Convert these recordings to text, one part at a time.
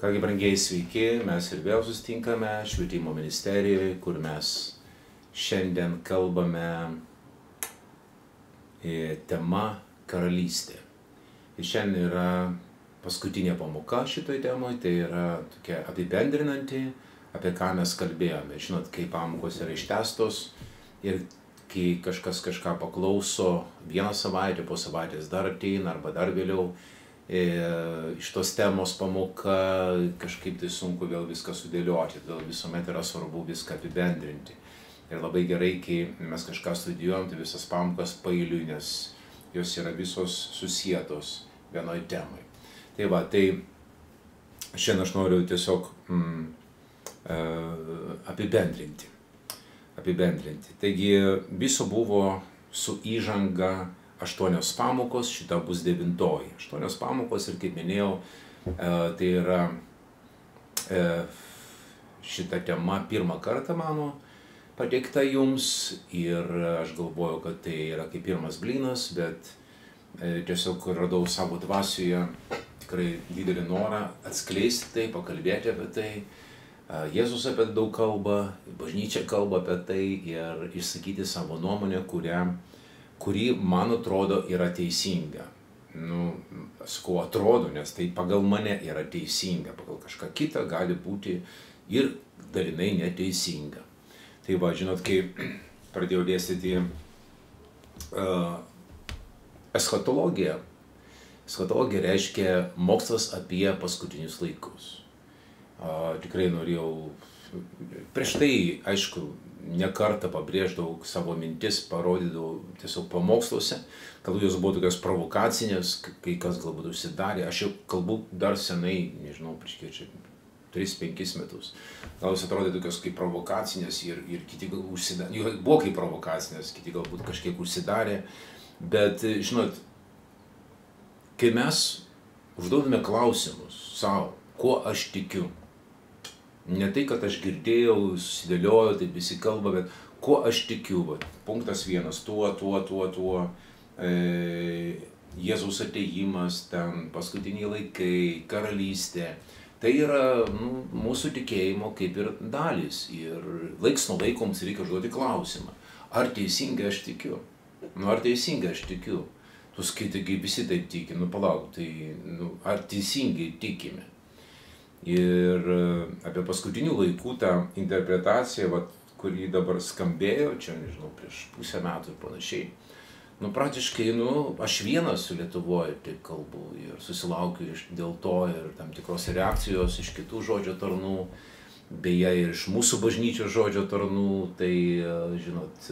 Kągi, brangiai sveiki, mes ir vėl susitinkame Švietimo ministerijoje, kur mes šiandien kalbame tema karalystė. Ir šiandien yra paskutinė pamoka šitoj temoj, tai yra tokia apibendrinanti, apie ką mes kalbėjome. Žinot, kai pamokos yra ištęstos ir kai kažkas kažką paklauso vieną savaitę, po savaitės dar ateina arba dar vėliau, iš tos temos pamoka kažkaip tai sunku vėl viską sudėlioti, todėl visuomet yra svarbu viską apibendrinti. Ir labai gerai, kai mes kažką studijuojam, tai visas pamokas paeiliui, nes jos yra visos susietos vienoj temai. Tai va, tai šiandien aš noriu tiesiog apibendrinti. Taigi viso buvo su įžanga 8 pamokos, šita bus 9. 8 pamokos ir kaip minėjau, tai yra šita tema pirmą kartą mano pateikta jums ir aš galvoju, kad tai yra kaip pirmas blynas, bet tiesiog radau savo dvasioje tikrai didelį norą atskleisti tai, pakalbėti apie tai. Jėzus apie daug kalba, bažnyčia kalba apie tai ir išsakyti savo nuomonę, kuri, man atrodo, yra teisinga. Sakau atrodo, nes tai pagal mane yra teisinga, pagal kažką kitą gali būti ir dalinai neteisinga. Tai va, žinot, kai pradėjau dėstyti eschatologiją, eschatologija reiškia mokslas apie paskutinius laikus. Tikrai norėjau, prieš tai, aišku, ne kartą pabrėždavau savo mintis, parodydavau tiesiog pamoksluose, galbūt jos buvo tokios provokacinės, kai kas galbūt užsidarė. Aš jau kalbu dar senai, nežinau, prieš kiek čia 3-5 metus. Gal jos atrodė tokios kaip provokacinės ir kiti gal užsidarė, jau buvo kaip provokacinės, kiti galbūt kažkiek užsidarė, bet, žinot, kai mes užduodame klausimus savo, kuo aš tikiu, ne tai, kad aš girdėjau, susidėlioju, taip visi kalba, bet kuo aš tikiu, punktas 1, tuo, Jėzaus atėjimas, ten paskutiniai laikai, karalystė. Tai yra mūsų tikėjimo kaip ir dalis ir laiks nuo laiko mums reikia užduoti klausimą. Ar teisingai aš tikiu? Ar teisingai aš tikiu? Tu skaitai, kaip visi taip tiki, palauk, tai ar teisingai tikime? Ir apie paskutinių laikų tą interpretaciją, kuri dabar skambėjo, čia, nežinau, prieš pusę metų ir panašiai, praktiškai, aš vienas su Lietuvoje taip kalbu ir susilaukiu dėl to ir tam tikros reakcijos iš kitų žodžio tarnų, beje, ir iš mūsų bažnyčios žodžio tarnų, tai, žinot,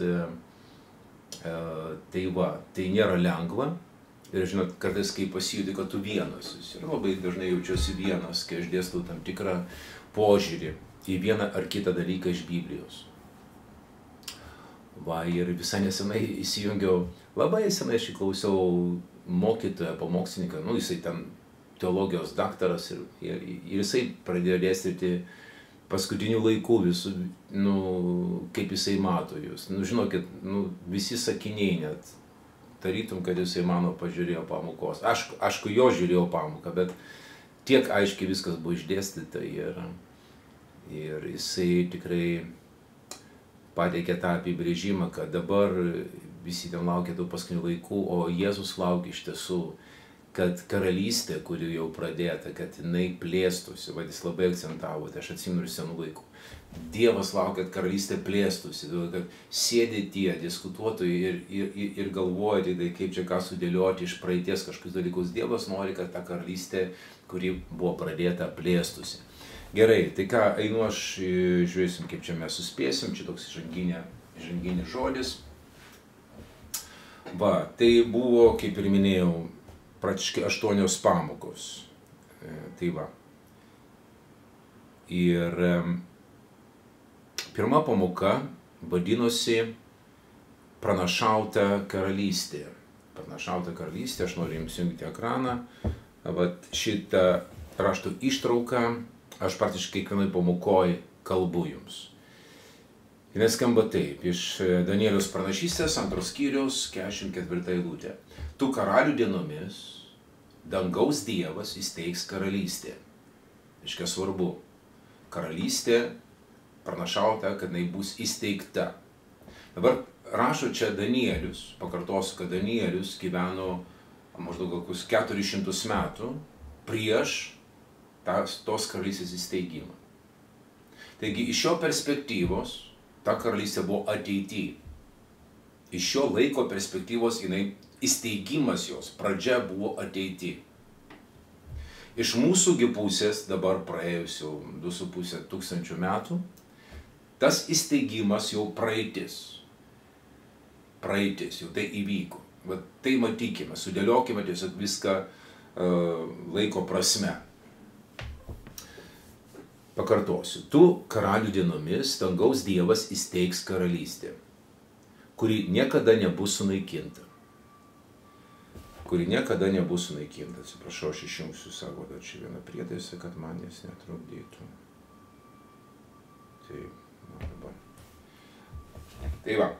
tai nėra lengva. Ir, žinot, kartais, kai pasijūti, kad tu vienas. Ir labai dažnai jaučiuosi vienas, kai aš dėstau tam tikrą požiūrį į vieną ar kitą dalyką iš Biblijos. Va, ir visai nesenai įsijungiau, labai senai aš įklausiau mokytoją, pamokslininką, jisai ten teologijos daktaras ir jisai pradėjo dėstyti paskutinių laikų visų, kaip jisai mato jūs. Žinokit, visi sakiniai net. Tarytum, kad jisai mano pažiūrėjo pamokos. Aišku, jo žiūrėjau pamoką, bet tiek aiškiai viskas buvo išdėstyta ir jisai tikrai pateikė tą apibrėžimą, kad dabar visi ten laukia tų paskutinių laikų, o Jėzus laukia iš tiesų, kad karalystė, kuri jau pradėta, kad jinai plėstųsi, jis labai akcentavo, tai aš atsimenu iš senų laikų. Dievas laukia, kad karalystė plėstųsi, kad sėdi tie diskutuotojai ir galvoja, kaip čia ką sudėlioti iš praeities kažkokius dalykus. Dievas nori, kad ta karalystė, kuri buvo pradėta, plėstųsi. Gerai, tai ką, einu aš, žiūrėsim, kaip čia mes suspėsim, čia toks įžanginis žodis. Va, tai buvo, kaip ir minėjau, praktiškai 8 pamokos. Tai va. Ir pirma pamoka vadinosi Pranašauta karalystė. Pranašauta karalystė, aš noriu jums jungti ekraną. Vat šitą raštų ištrauką aš praktiškai kiekvienoj pamokoj kalbu jums. Ir skamba taip, iš Danieliaus pranašystės 2 skyriaus 44 eilutė. Tu karalių dienomis dangaus Dievas įsteigs karalystę. Reiškia svarbu. Karalystė pranašauta, kad jinai bus įsteigta. Dabar rašo čia Danielius, pakartosiu, kad Danielius gyveno maždaug kokius 400 metų prieš tos karalystės įsteigimą. Taigi iš šio perspektyvos ta karalystė buvo ateity. Iš šio laiko perspektyvos įsteigimas jos, pradžia buvo ateity. Iš mūsųgi pusės dabar praėjusių 2,5 tūkstančių metų, tas įsteigimas jau praeitis. Praeitis, jau tai įvyko. Bet tai matykime, sudėliokime tiesiog viską laiko prasme. Pakartosiu, tų karalių dienomis dangaus Dievas įsteigs karalystę, kuri niekada nebus sunaikinta. Kuri niekada nebus sunaikinta. Atsiprašau, aš išjungsiu savo dar čia vieną prietaisą, kad man jis netrukdytų. Tai va.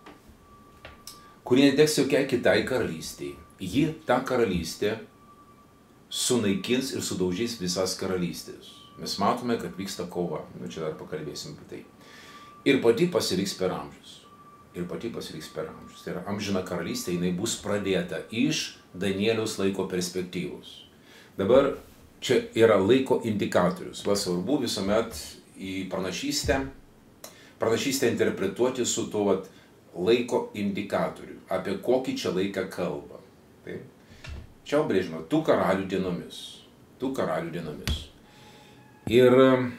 Kuri neteks jokiai kitai karalystiai. Ji, ta karalystė, sunaikins ir sudaužys visas karalystės. Mes matome, kad vyksta kova. Čia dar pakalbėsim apie tai. Ir pati pasiliks per amžius. Ir pati pasiliks per amžius. Tai yra amžina karalystė, jinai bus pradėta iš Danieliaus laiko perspektyvos. Dabar čia yra laiko indikatorius. Va, svarbu visuomet į pranašystę interpretuoti su tuo laiko indikatoriu. Apie kokį čia laiką kalba. Tai? Čia brėžima tų karalių dienomis. Tų karalių dienomis. Ir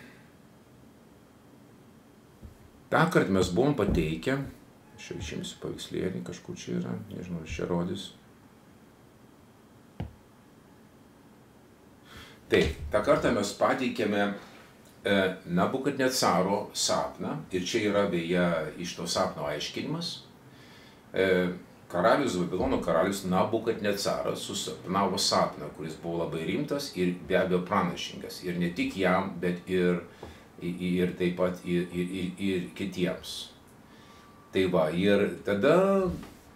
tąkart mes buvom pateikę, aš jau išimsiu paveikslėlį, kažkur čia yra, nežinau, čia rodys. Taip, tą kartą mes pateikėme Nabukadnecaro sapną, ir čia yra beje iš to sapno aiškinimas. Karalius, Babilono karalius Nabukadnecaras susapnavo sapną, kuris buvo labai rimtas ir be abejo pranašingas. Ir ne tik jam, bet ir taip pat ir kitiems. Tai va, ir tada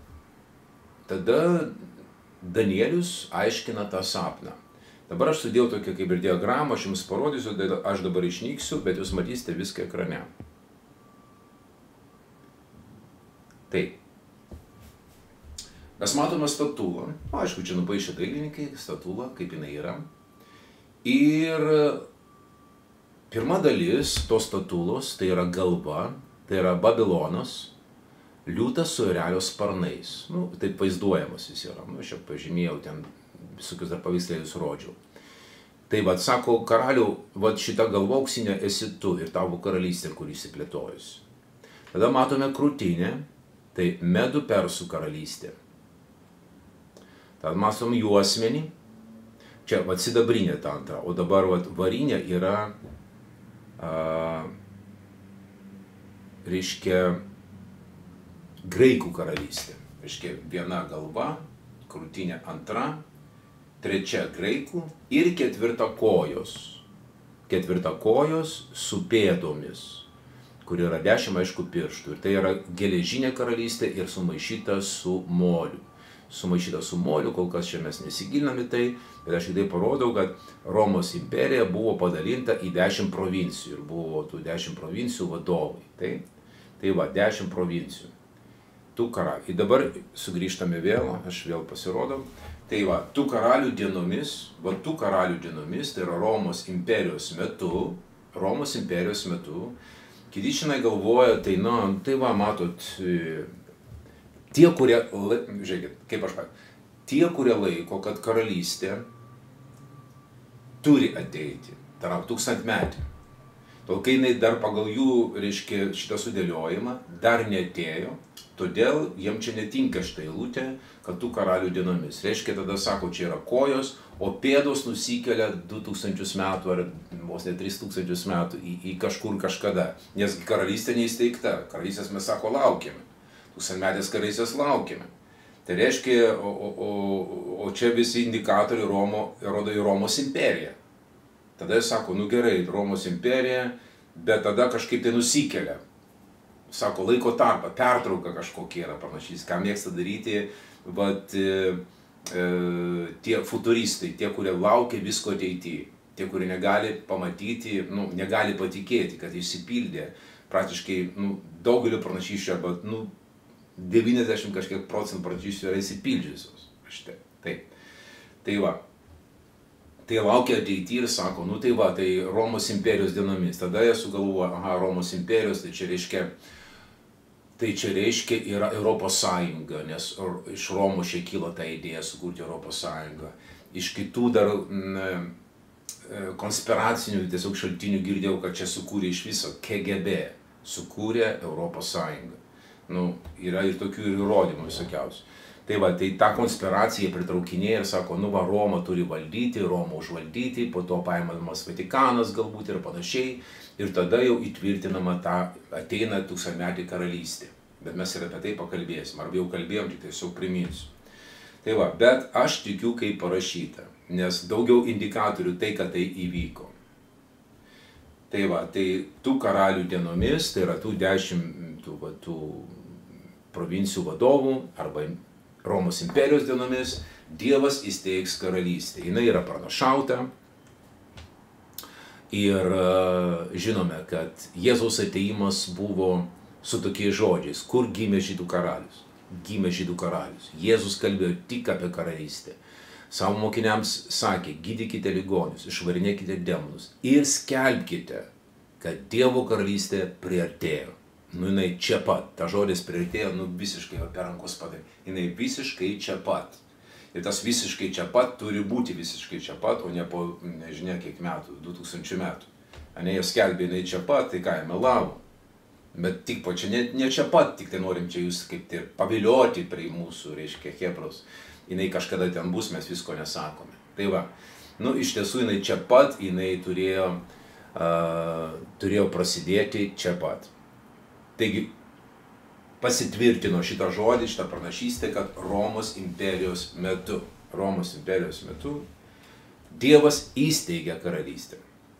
Danielius aiškina tą sapną. Dabar aš sudėjau tokią kaip ir diagramą, aš jums parodysiu, aš dabar išnyksiu, bet jūs matysite viską ekrane. Taip. Mes matome statulą, aišku, čia nupaišė dailininkai, statulą, kaip jinai yra. Ir pirma dalis tos statulos, tai yra galva, tai yra Babilonas, liūtas su erelio sparnais. Nu, taip vaizduojamas jis yra, nu, aš jau pažymėjau, ten visokius dar paveikslėlius rodžiau. Tai vat, sako, karaliau, vat šita galva auksinė esi tu ir tavo karalystė, kuri įsiplėtojusi. Tada matome krūtinę, tai Medų Persų karalystė. Tad matom juosmenį, čia vat sidabrinė ta antra, o dabar vat varinė yra, reiškia, graikų karalystė. Reiškia, viena galva, krūtinė antra, trečia graikų ir ketvirta kojos. Ketvirta kojos su pėdomis, kur yra 10, aišku, pirštų. Ir tai yra geležinė karalystė ir sumaišyta su moliu. Sumaišyta su moliu, kol kas čia mes nesigiliname tai, bet aš tai parodau, kad Romos imperija buvo padalinta į 10 provincijų ir buvo tų 10 provincijų vadovai. Tai va, 10 provincijų. Tų karalių. Ir dabar sugrįžtame vėl, aš vėl pasirodau. Tai va, tų karalių dienomis, tai yra Romos imperijos metu, kiti šiandien galvoja, tai va, matot, tie, kurie, žiūrėkit, kaip aš pat, tie, kurie laiko, kad karalystė turi ateiti, tai yra 1000 metų. Tol, kai jinai dar pagal jų, reiškia, šitą sudėliojimą, dar neatėjo, todėl jiem čia netinka šitą eilutę, kad tų karalių dienomis. Reiškia, tada sako, čia yra kojos, o pėdos nusikelia 2000 metų ar vos ne 3000 metų į kažkur kažkada. Nes karalystė neįsteigta, karalystės mes sako laukiame. 1000-metės karalystės laukiame. Tai reiškia, o čia visi indikatoriai rodo į Romos imperiją. Tada jis sako, nu gerai, Romos imperija, bet tada kažkaip tai nusikelia. Sako, laiko tarpą, pertrauka kažkokia yra panašys, ką mėgsta daryti tie futuristai, tie, kurie laukia visko ateityje. tie, kurie negali pamatyti, negali patikėti, kad išsipildė praktiškai daugelio pranašysčių arba 90 kažkiek procentų pranašysčių yra išsipildžiusios. Štai. Taip. Tai va. Tai laukia ateity ir sako, tai Romos imperijos dienomis. Tada jie sugalvoja, Romos imperijos, tai čia reiškia yra Europos Sąjunga, nes iš Romos čia kyla ta idėja sukurti Europos Sąjungą. Iš kitų dar konspiracinių tiesiog šaltinių girdėjau, kad čia sukūrė iš viso KGB, sukūrė Europos Sąjungą. Yra ir tokių įrodymų visokiausių. Tai va, tai tą konspiraciją pritraukinėja ir sako, Roma turi valdyti, Roma užvaldyti, po to paimamas Vatikanas galbūt ir panašiai. Ir tada jau įtvirtinama ateina tūkstantmetė karalystė. Bet mes ir apie tai pakalbėsim. Arba jau kalbėjom, tik tiesiog priminsiu. Tai va, bet aš tikiu, kaip parašyta, nes daugiau indikatorių tai, kad tai įvyko. Tai va, tai tų karalių dienomis, tai yra tų 10 tų provincijų vadovų arba Romos imperijos dienomis, Dievas įsteigs karalystę. Jis yra pranašauta ir žinome, kad Jėzaus atėjimas buvo su tokiais žodžiais, kur gimė žydų karalius. Gimė žydų karalius. Jėzus kalbėjo tik apie karalystę. Savo mokiniams sakė, gydykite ligonius, išvarinėkite demonus ir skelbkite, kad Dievo karalystė priartėjo. Jinai čia pat, ta žodis priartėjo, visiškai per rankos padai. Jinai visiškai čia pat. Ir tas visiškai čia pat turi būti visiškai čia pat, o ne po, nežinia kiek metų, 2000 metų. Jie skelbė, jinai čia pat, tai ką, jie melavo. Bet tik po čia, ne čia pat, tik tai norim čia jūs kaip tai pavilioti prie mūsų, reiškia, Hebros. Jinai kažkada ten bus, mes visko nesakome. Tai va, iš tiesų jinai čia pat, jinai turėjo prasidėti čia pat. Taigi pasitvirtino šitą žodį, šitą pranašystę, kad Romos imperijos metu Dievas įsteigė karalystę.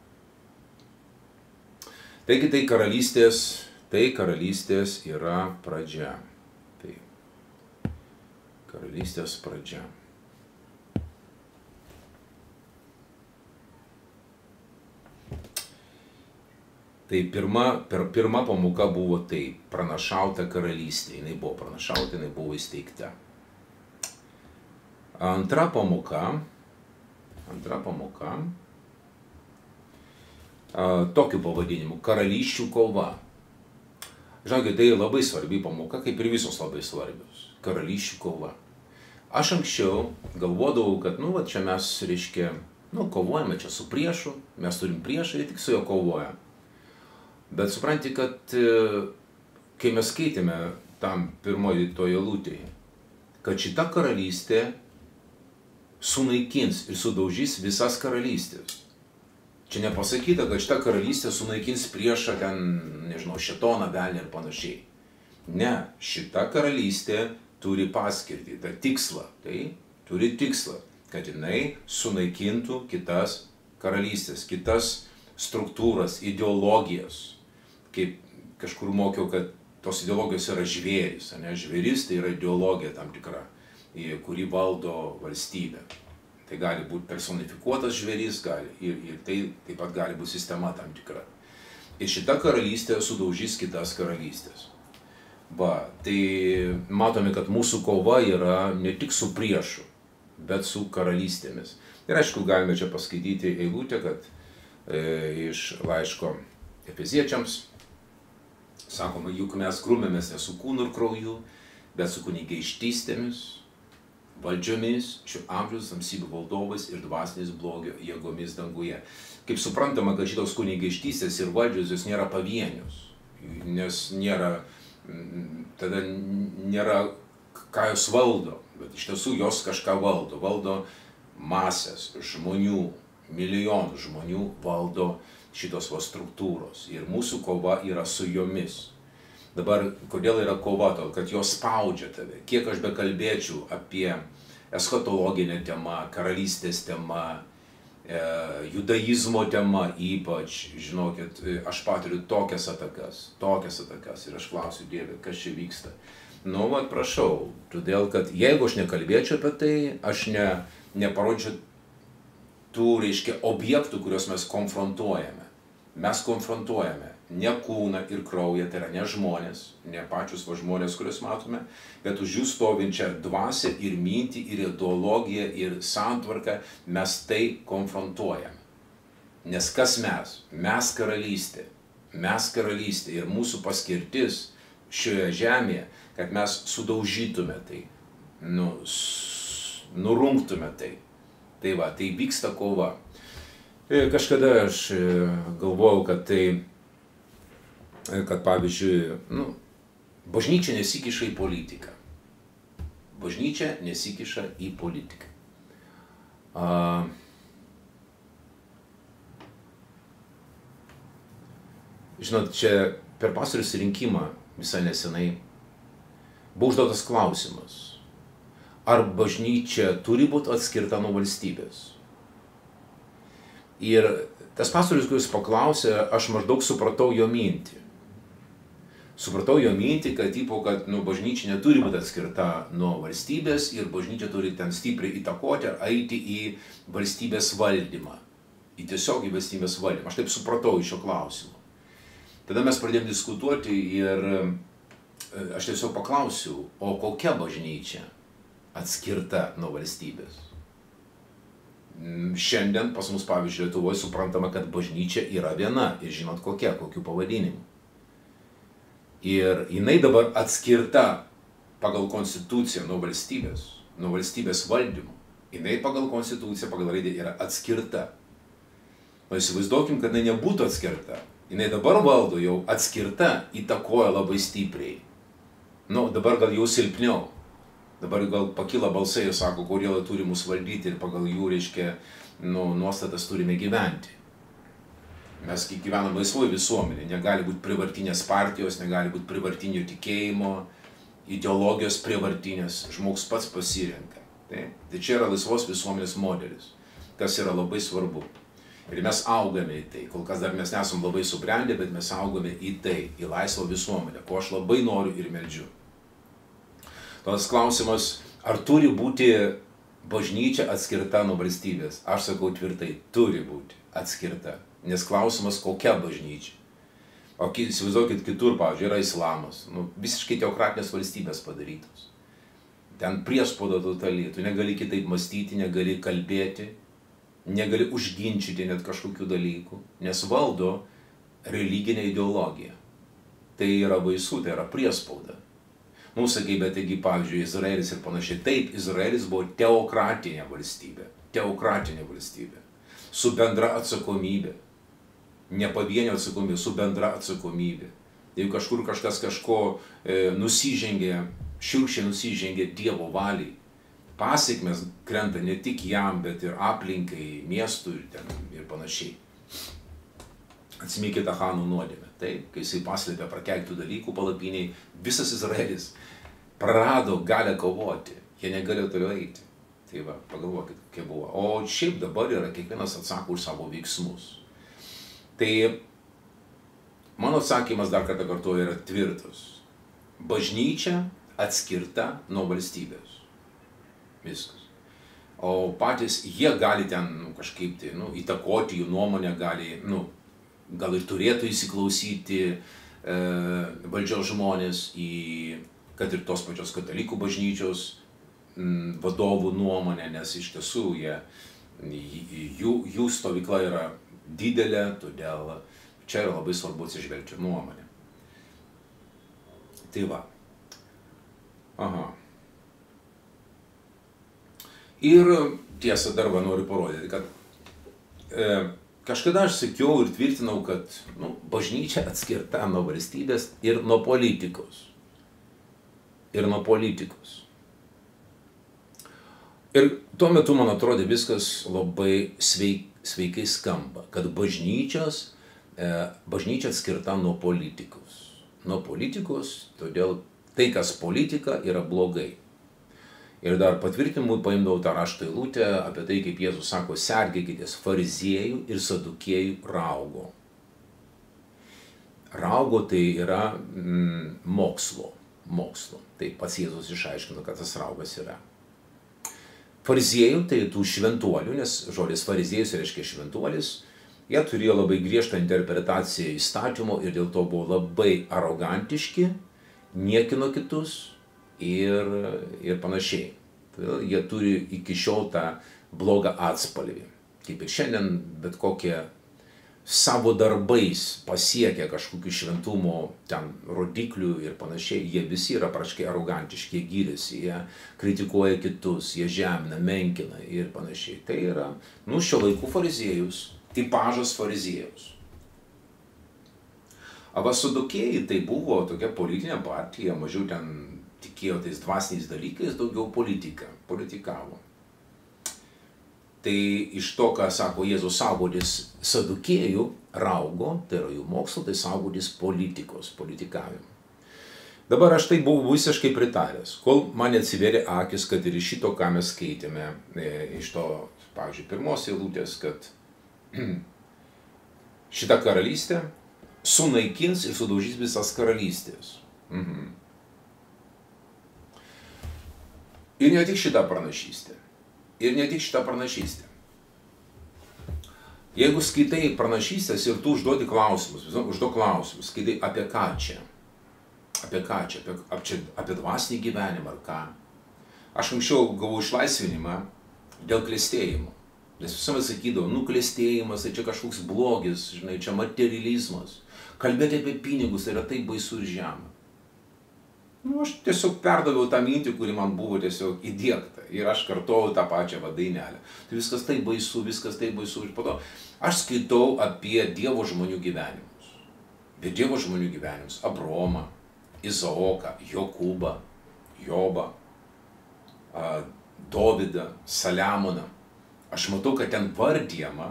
Taigi tai karalystės yra pradžia. Tai karalystės pradžia. Tai pirma pamoka buvo tai pranašauta karalystė. Jinai buvo pranašauta, jinai buvo įsteigta. Antra pamoka tokiu pavadinimu – karalysčių kova. Žinokit, tai labai svarbi pamoka, kaip ir visos labai svarbios. Karalysčių kova. Aš anksčiau galvodavau, kad, čia mes, reiškia, kovojame čia su priešu, mes turim priešą ir tik su juo kovojame. Bet supranti, kad kai mes skaitėme tam pirmoji toje eilutėje, kad šita karalystė sunaikins ir sudaužys visas karalystės. Čia nepasakyta, kad šita karalystė sunaikins priešą ten, nežinau, šėtoną, velnį ir panašiai. Ne, šita karalystė turi paskirtį, tą tikslą, turi tikslą, kad jinai sunaikintų kitas karalystės, kitas struktūras, ideologijas. Kaip kažkur mokiau, kad tos ideologijos yra žvėris, žvėris tai yra ideologija tam tikra, kuri valdo valstybę. Tai gali būti personifikuotas žvėris, ir tai taip pat gali būti sistema tam tikra. Ir šita karalystė sudaužys kitas karalystės. Tai matome, kad mūsų kova yra ne tik su priešu, bet su karalystėmis. Ir aišku, galime čia paskaityti eilutę, kad iš laiško Efeziečiams sakoma, juk mes grūmėmės ne su kūnu ir krauju, bet su kunigaikštystėmis, valdžiomis, šio amžiaus tamsybių valdovais ir dvasiniais blogio jėgomis danguje. Kaip suprantama, kad šitos kunigaikštystės ir valdžios jos nėra pavienios, nes tada nėra ką jos valdo, bet iš tiesų jos kažką valdo masės žmonių, milijonų žmonių valdo šitos struktūros ir mūsų kova yra su jomis. Dabar, kodėl yra kova? Todėl, kad jos spaudžia tave. Kiek aš bekalbėčiau apie eschatologinę temą, karalystės temą, judaizmo temą ypač, žinokit, aš patiriu tokias atakas ir aš klausiu Dieve, kas čia vyksta. Prašau, todėl, kad jeigu aš nekalbėčiau apie tai, aš neparodžiau tų, reiškia, objektų, kuriuos mes konfrontuojame. Mes konfrontuojame ne kūną ir kraują, tai yra ne žmonės, ne pačius žmonės, kuriuos matome, bet už jų stovinčią dvasią ir mintį, ir ideologiją, ir santvarką, mes tai konfrontuojame. Nes kas mes? Mes karalystė. Mes karalystė ir mūsų paskirtis šioje žemėje, kad mes sudaužytume tai, nurungtume tai. Tai va, tai vyksta kova. Kažkada aš galvojau, kad pavyzdžiui, bažnyčia nesikiša į politiką. Bažnyčia nesikiša į politiką. Žinot, čia per pastarį susirinkimą visai nesenai buvo užduotas klausimas, ar bažnyčia turi būti atskirta nuo valstybės. Ir tas pastorius, kuris paklausė, aš maždaug supratau jo mintį. Supratau jo mintį, kad bažnyčia neturi būti atskirta nuo valstybės ir bažnyčia turi ten stipriai įtakoti ar eiti į valstybės valdymą. Tiesiog į valstybės valdymą. Aš taip supratau iš šio klausimo. Tada mes pradėjome diskutuoti ir aš tiesiog paklausiau, o kokia bažnyčia atskirta nuo valstybės? Šiandien pas mus, pavyzdžiui, Lietuvoje suprantama, kad bažnyčia yra viena ir žinot kokia, kokiu pavadinimu. Ir jinai dabar atskirta pagal konstituciją nuo valstybės valdymo. Jinai pagal konstituciją, pagal raidę yra atskirta. O įsivaizduokim, kad jinai nebūtų atskirta. Jinai dabar valdo jau atskirta, įtakoja labai stipriai. Dabar gal jau silpniau. Dabar gal pakyla balsai ir sako, kodėl jie turi mus valdyti ir pagal jų, reiškia, nuostatas turime gyventi. Mes gyvename laisvoje visuomenėje, negali būti privartinės partijos, negali būti privartinio tikėjimo, ideologijos privartinės, žmogus pats pasirenka. Tai čia yra laisvos visuomenės modelis, kas yra labai svarbu. Ir mes augame į tai, kol kas dar mes nesam labai subrendę, bet mes augame į tai, į laisvą visuomenę, ko aš labai noriu ir meldžiu. Tas klausimas, ar turi būti bažnyčia atskirta nuo valstybės? Aš sakau tvirtai, turi būti atskirta. Nes klausimas, kokia bažnyčia? O įsivaizduokit kitur, pavyzdžiui, yra islamas. Visiškai teokratinės valstybės padarytos. Ten priespauda totali, tu negali kitaip mąstyti, negali kalbėti, negali užginčyti net kažkokių dalykų, nes valdo religinė ideologija. Tai yra baisu, tai yra priespauda. Sakai, bet taigi, pavyzdžiui, Izraelis ir panašiai. Taip, Izraelis buvo teokratinė valstybė. Teokratinė valstybė. Su bendra atsakomybė. Ne pavienio atsakomybė, su bendra atsakomybė. Jeigu kažkur kažkas kažko šiurkščiai nusižengė Dievo valiai, pasekmės krenta ne tik jam, bet ir aplinkai, miestui ir panašiai. Atsiminkite Achanų nuodėmę. Taip, kai jisai paslėpė prakeiktų dalykų palapiniai, visas Izraelis prarado galę kovoti. Jie negalėjo toliau eiti. Tai va, pagalvokit, kokia buvo. O šiaip dabar yra, kiekvienas atsako už savo veiksmus. Tai mano atsakymas, dar kartą kartuoju, yra tvirtas. Bažnyčia atskirta nuo valstybės. Viskas. O patys jie gali ten kažkaip tai, įtakoti, jų nuomonę gali, gal ir turėtų įsiklausyti valdžios žmonės į, kad ir tos pačios katalikų bažnyčios vadovų nuomonę, nes iš tiesų jų stovykla yra didelė, todėl čia yra labai svarbu atsižvelgti nuomonę. Tai va. Aha. Ir tiesa, dar noriu parodyti, kad kažkada aš sakiau ir tvirtinau, kad bažnyčia atskirta nuo valstybės ir nuo politikos. Ir nuo politikos. Ir tuo metu, man atrodė, viskas labai sveikai skamba, kad bažnyčia atskirta nuo politikos. Nuo politikos, todėl tai, kas politika, yra blogai. Ir dar patvirtinimui paimdavau tą rašto eilutę apie tai, kaip Jėzus sako, sergėkitės fariziejų ir sadukiejų raugo. Raugo tai yra mokslo. Tai pats Jėzus išaiškino, kad tas raugas yra. fariziejų, tai tų šventuolių, nes žodis fariziejus reiškia šventuolis, jie turėjo labai griežtą interpretaciją įstatymo ir dėl to buvo labai arogantiški, niekino kitus ir panašiai. Todėl jie turi iki šiol tą blogą atspalvį. Kaip ir šiandien bet kokie savo darbais pasiekia kažkokių šventumo ten rodiklių ir panašiai, jie visi yra praškai arogantiški, jie gyrėsi, jie kritikuoja kitus, jie žemina, menkina ir panašiai. Tai yra, šio laikų fariziejus, tipažas fariziejus. Arba sadukėjai tai buvo tokia politinė partija, mažiau ten tikėjo tais dvasiniais dalykais, daugiau politikavo. Tai iš to, ką sako Jėzus, saugotis sadukėjų raugo, tai yra jų mokslo, tai saugotis politikavimo. Dabar aš tai buvau visiškai pritaręs, kol man atsiverė akis, kad ir iš šito, ką mes skaitėme, iš to, pavyzdžiui, pirmos eilutės, kad šita karalystė sunaikins ir sudaužys visas karalystės. Ir ne tik šitą pranašystę. Jeigu skaitai pranašystės ir tu užduodi klausimus, skaitai apie ką čia? Apie dvasinį gyvenimą ar ką? Aš anksčiau gavau išlaisvinimą dėl klestėjimo. Nes visuomet sakydavau, klestėjimas, tai čia kažkoks blogis, žinai, čia materializmas. Kalbėti apie pinigus tai yra taip baisu ir žema. Aš tiesiog perdaviau tą mintį, kuri man buvo tiesiog įdiegta. Ir aš kartojau tą pačią dainelę. Tai viskas taip baisu. Ir po to aš skaitau apie Dievo žmonių gyvenimus. Abraomą, Izaoką, Jokūbą, Jobą, Dovydą, Saliamoną. Aš matau, kad ten vardijama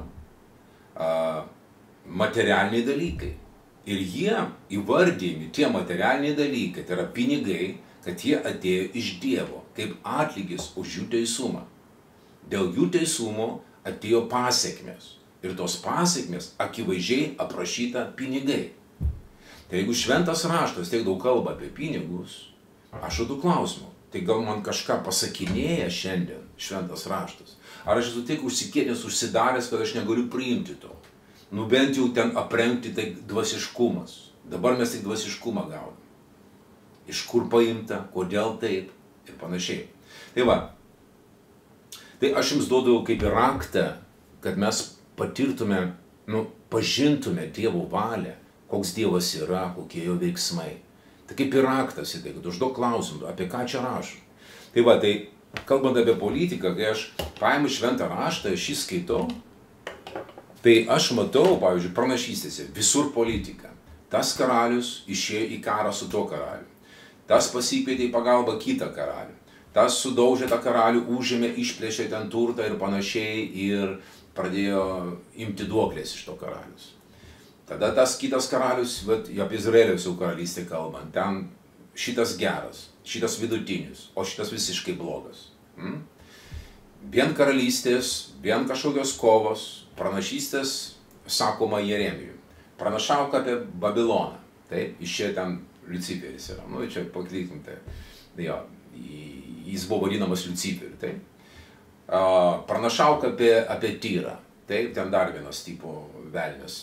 materialiniai dalykai. Ir jie įvardijami, tie materialiniai dalykai, tai yra pinigai, kad jie atėjo iš Dievo, kaip atlygis už jų teisumą. Dėl jų teisumo atėjo pasekmės. Ir tos pasekmės akivaizdžiai aprašyta pinigai. Tai jeigu šventas raštas tiek daug kalba apie pinigus, aš duodu klausimą. Tai gal man kažką pasakinėja šiandien šventas raštas? Ar aš esu tiek užsikėtęs, užsidaręs, kad aš negaliu priimti to? Bent jau ten aprengti tai dvasiškumas. Dabar mes tik dvasiškumą gaunam. Iš kur paimta, kodėl taip ir panašiai. Tai va, tai aš jums duodu kaip ir raktą, kad mes patirtume, pažintume Dievo valią, koks Dievas yra, kokie jo veiksmai. Tai kaip ir raktas į tai, kad užduok klausimą, apie ką čia rašo. Tai va, tai kalbant apie politiką, kai aš paimu šventą raštą, aš jį skaitau, tai aš matau, pavyzdžiui, pranašystėse, visur politika. Tas karalius išėjo į karą su tuo karaliu. Tas pasikvietė į pagalbą kitą karalių. Tas sudaužė tą karalių, užėmė, išplėšė ten turtą ir panašiai ir pradėjo imti duoklės iš to karalius. Tada tas kitas karalius, apie Izraeliaus jau karalystę kalbant, ten šitas geras, šitas vidutinis, o šitas visiškai blogas. Vien karalystės, vien kažkokios kovos, pranašystės, sakoma Jeremijui. Pranašauk apie Babiloną. Taip, iš čia ten Liuciferis yra. Čia paklykim, tai. Jo, jis buvo vadinamas Liuciferiu, taip. Pranašauk apie Tyrą. Taip, ten dar vienas tipo velnias.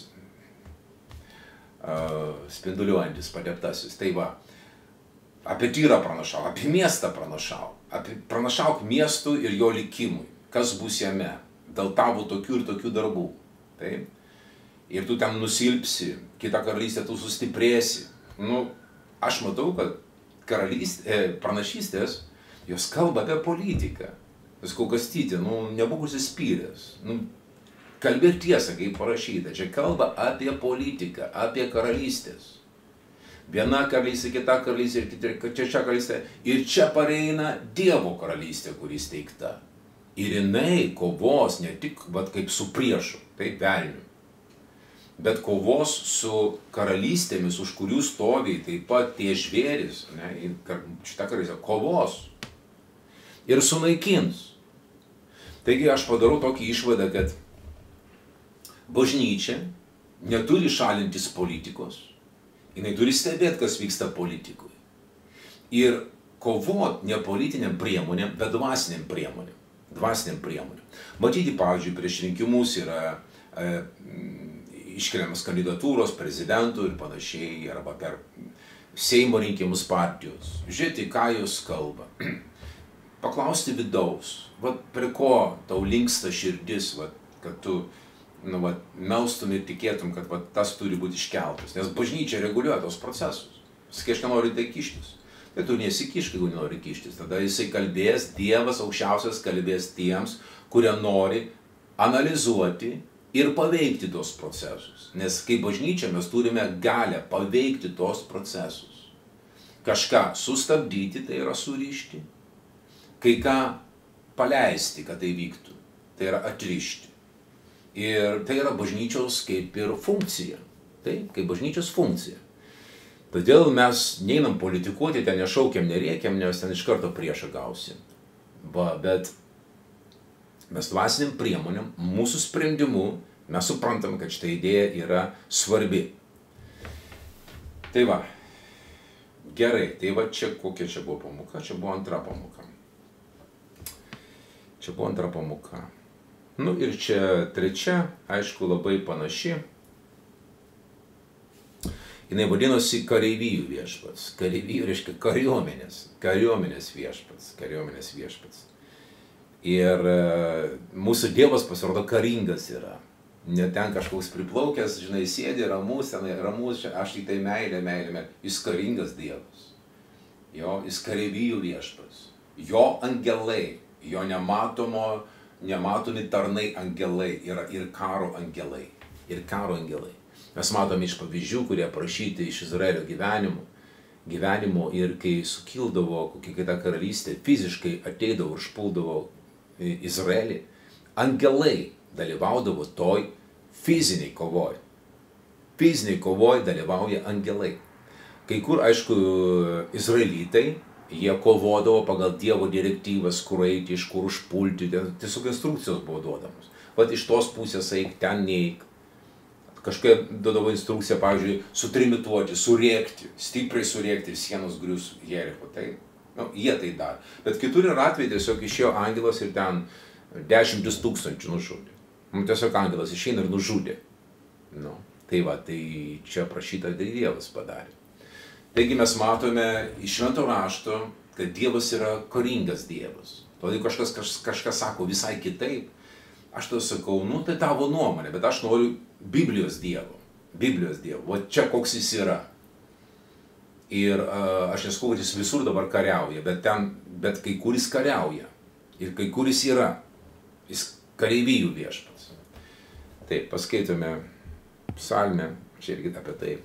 Spinduliuojantis, pateptasis. Tai va, apie Tyrą pranašauk, apie miestą pranašauk. Pranašauk miestų ir jo likimui. Kas bus jame? Dėl tavo tokių ir tokių darbų. Taip? Ir tu ten nusilpsi, kitą karalystę tu sustiprėsi. Aš matau, kad pranašystės, jos kalba apie politiką. Jūs kaukastyti, nebūk užsispyręs. Kalbėk tiesą, kaip parašyta. Čia kalba apie politiką, apie karalystės. Viena karalystė, kita karalystė ir trečia karalystė. Ir čia pareina Dievo karalystė, kuri steigta. Ir jinai kovos ne tik kaip su priešu, taip velniu, bet kovos su karalystėmis, už kurių stovi taip pat tie žvėris, šitą karalystę, kovos ir sunaikins. Taigi aš padarau tokį išvadą, kad bažnyčia neturi šalintis politikos, jinai turi stebėti, kas vyksta politikui. Ir kovot ne politiniam priemonėm, bet dvasiniam priemonėm. dvasiniam priemonėm. Matyti, pavyzdžiui, prieš rinkimus yra iškeliamas kandidatūros prezidentų ir panašiai, arba per Seimo rinkimus partijos. Žiūrėti, ką jūs kalba. Paklausti vidaus, prie ko tau linksta širdis, kad tu melstum ir tikėtum, kad tas turi būti iškeltas. Nes bažnyčia reguliuoja tos procesus. Sakai, aš nenoriu tai kištis. Tai tu nesikišk, jeigu nenori kištis. Tada jisai kalbės, Dievas aukščiausias kalbės tiems, kurie nori analizuoti ir paveikti tos procesus. Nes kaip bažnyčia mes turime galę paveikti tos procesus. Kažką sustabdyti, tai yra surišti. Kai ką paleisti, kad tai vyktų, tai yra atrišti. Ir tai yra bažnyčios kaip ir funkcija. Taip, kaip bažnyčios funkcija. Todėl mes neinam politikuoti, ten nešaukiam, nerėkiam, nes ten iš karto priešą gausim. Bet mes dvasiniam priemonėm, mūsų sprendimu, mes suprantam, kad šita idėja yra svarbi. Tai va, gerai, tai va čia kokia čia buvo pamoka, čia buvo antra pamoka. Čia buvo antra pamoka. Nu ir čia trečia, aišku, labai panaši. Jinai vadinosi kareivijų viešpats. Kareivijų reiškia kariuomenės viešpats. Ir mūsų Dievas pasirodo karingas yra. Ne ten kažkoks priplaukęs, žinai, sėdi ramus, aš tik tai meilė. Jis karingas Dievas. Jo, jis kareivijų viešpats. Jo angelai, jo nematomi tarnai angelai yra ir karo angelai. Mes matome iš pavyzdžių, kurie aprašyti iš Izraelio gyvenimo ir kai sukildavo kokia kita karalystė, fiziškai ateidavo ir užpuldavo Izraelį, angelai dalyvaudavo toj fiziniai kovoj. Fiziniai kovoj dalyvauja angelai. Kai kur, aišku, izraelitai, jie kovodavo pagal Dievo direktyvas, kur eiti, iš kur užpulti, tiesiog instrukcijos buvo duodamos. Vat iš tos pusės eik, ten neik. Kažkaip duodavo instrukciją, pavyzdžiui, sutrimituoti, surėkti, stipriai surėkti ir sienos grius Jericho. Tai, jie tai darė. Bet kitur yra atvejai, tiesiog išėjo angelas ir ten 10 000 nužudė. Tiesiog angelas išeina ir nužudė. Tai va, tai čia prašyta, tai Dievas padarė. Taigi mes matome iš Švento rašto, kad Dievas yra karingas Dievas. Todėl kažkas sako visai kitaip. Aš to sakau, tai tavo nuomonė, bet aš noriu Biblijos Dievo. O čia koks jis yra. Ir aš nesakau, kad jis visur dabar kariauja, bet kai kur jis kariauja. Ir kai kur jis yra. Jis kareivijų viešpats. Taip, paskaitome psalmę, čia irgi apie tai.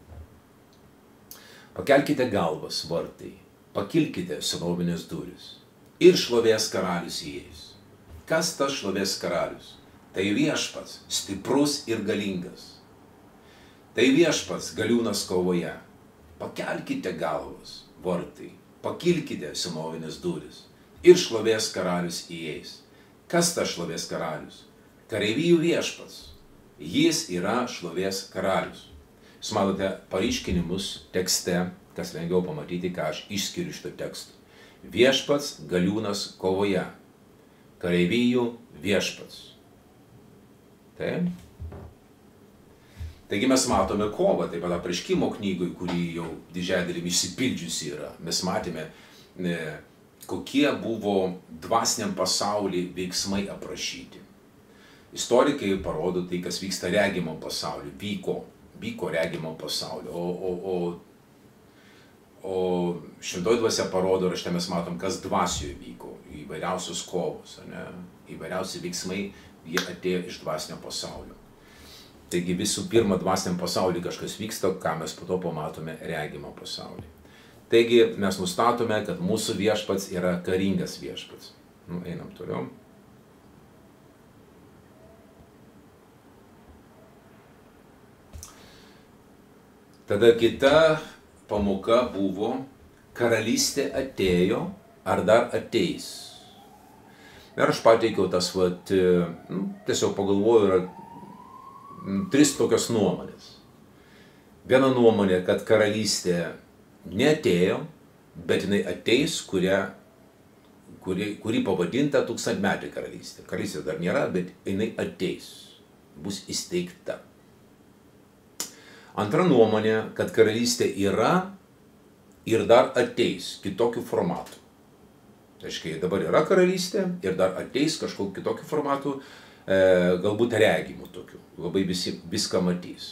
Pakelkite galvas, vartai, pakilkite senovinės duris. Ir šlovės karalius įeis. Kas tas šlovės karalius? Tai viešpats, stiprus ir galingas. Tai viešpats, galiūnas kovoje. Pakelkite galvas, vartai, pakilkite senovinės duris. Ir šlovės karalius įeis. Kas tas šlovės karalius? Kareivijų viešpats. Jis yra šlovės karalius. Jūs matote paaiškinimus tekste, kas lengviau pamatyti, ką aš išskiriu iš to teksto. Viešpats, galiūnas kovoje. Kareivijų viešpats. Taip. Taigi mes matome kovą, taip pat Apreiškimo knygoj, kuri jau didžiąja dalimi išsipildžiusi yra. Mes matėme, kokie buvo dvasiniam pasaulyje veiksmai aprašyti. Istorikai parodo tai, kas vyksta regimam pasauliu, vyko regimam pasauliu. O šventoji dvasia parodo, ir štai mes matom, kas dvasioje vyko, įvairiausios kovos, įvairiausi veiksmai, jie atėjo iš dvasinio pasaulio. Taigi visų pirma, dvasiniam pasaulyje kažkas vyksta, ką mes po to pamatome regimą pasaulį. Taigi mes nustatome, kad mūsų viešpats yra karingas viešpats. Einam toliau. Tada kita pamoka buvo, karalystė atėjo ar dar ateis. Ir aš pateikiau tas, tiesiog pagalvoju, yra 3 tokios nuomonės. Viena nuomonė, kad karalystė neatėjo, bet jinai ateis, kurią kuri pavadinta tūkstantmetė karalystė. Karalystė dar nėra, bet jinai ateis, bus įsteigta. Antra nuomonė, kad karalystė yra ir dar ateis kitokių formatų. Tai reiškia, dabar yra karalystė ir dar ateis kažkokiu kitokiu formatu, galbūt regimų tokių, labai visi viską matys.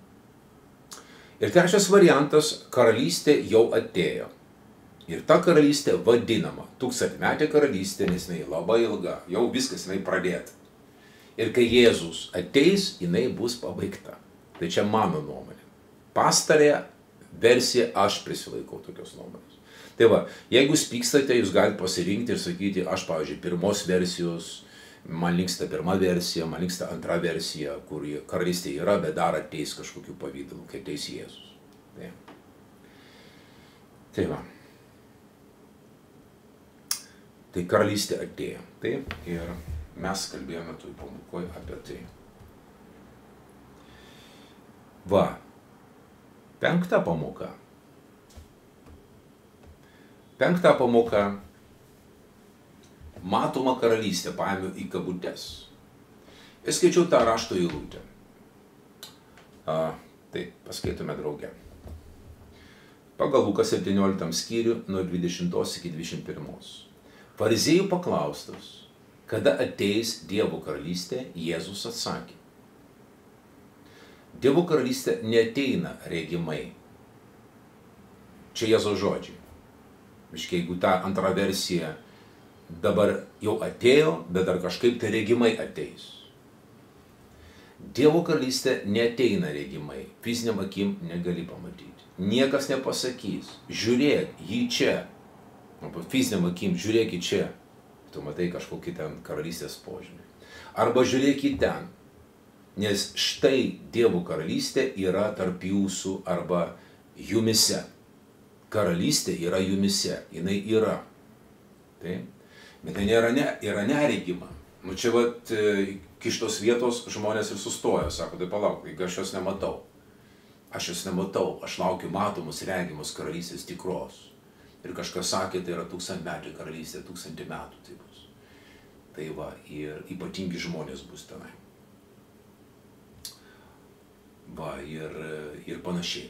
Ir trečias variantas, karalystė jau atėjo. Ir ta karalystė vadinama tūkstantmetė karalystė, nes jinai labai ilga, jau viskas jinai pradėta. Ir kai Jėzus ateis, jinai bus pabaigta. Tai čia mano nuomonė. Pastarąją versiją aš prisilaikau tokios nuomonės. Tai va, jeigu jūs pykstate, jūs galite pasirinkti ir sakyti, aš, pavyzdžiui, pirmos versijos, man linksta pirma versija, man linksta antra versija, kur karalystė yra, bet dar ateis kažkokiu pavydalu, kai ateis Jėzus. Tai va. Tai karalystė atėjo. Taip, ir mes kalbėjome toj pamokoje apie tai. Va. 5. pamoka. 5. pamoka. Matoma karalystė, paėmiau į kabutes. Ir skaičiau tą rašto eilutę. Tai paskaitome drauge. Pagal Luką 17 skyrių nuo 20 iki 21. Fariziejų paklaustas, kada ateis Dievo karalystė, Jėzus atsakė. Dievo karalystė neateina regimai. Čia Jėzaus žodžiai. Iškai, jeigu ta antra versija dabar jau atėjo, bet dar kažkaip tai regimai ateis. Dievo karalystė neateina regimai, fiziniam akim negali pamatyti. Niekas nepasakys, žiūrėk, jį čia. Fiziniam akim, žiūrėk į čia. Tu matai kažkokį ten karalystės požymį. Arba žiūrėk į ten. Nes štai Dievo karalystė yra tarp jūsų arba jumise. Karalystė yra jumise, jinai yra. Taip? Bet tai yra neregima. Nu čia vat kištos vietos žmonės ir sustojo, sako, tai palauk, aš jos nematau. Aš jos nematau, aš laukiu matomus, regimus karalystės tikros. Ir kažkas sakė, tai yra tūkstantmetė karalystė, 1000 metų tai bus. Tai va, ir ypatingi žmonės bus tenai. Va, ir panašiai.